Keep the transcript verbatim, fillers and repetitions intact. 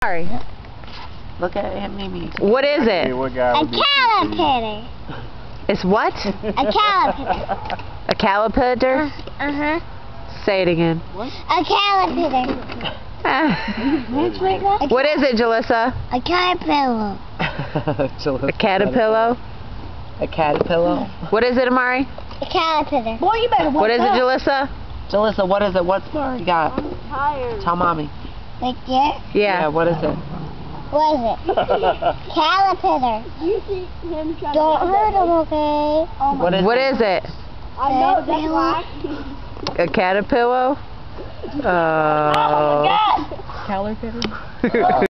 Amari? Look at Aunt Mimi. What is it? What guy A would be caterpillar. It's what? A caterpillar. A caterpillar? Uh huh. Say it again. A caterpillar. What is it, Jalissa? A caterpillar. A caterpillar? A caterpillar. What is it, Amari? A caterpillar. Boy, you better What is it, Jalissa? Jalissa, what is it? What's Mari got? I'm tired. Tell Mommy. Like that? Yeah. What is it? What is it? Caterpillar. You see him trying Don't hurt him, okay? Oh what is What it? is it? I know, that's why. A caterpillar? Oh. Oh my God. Caterpillar?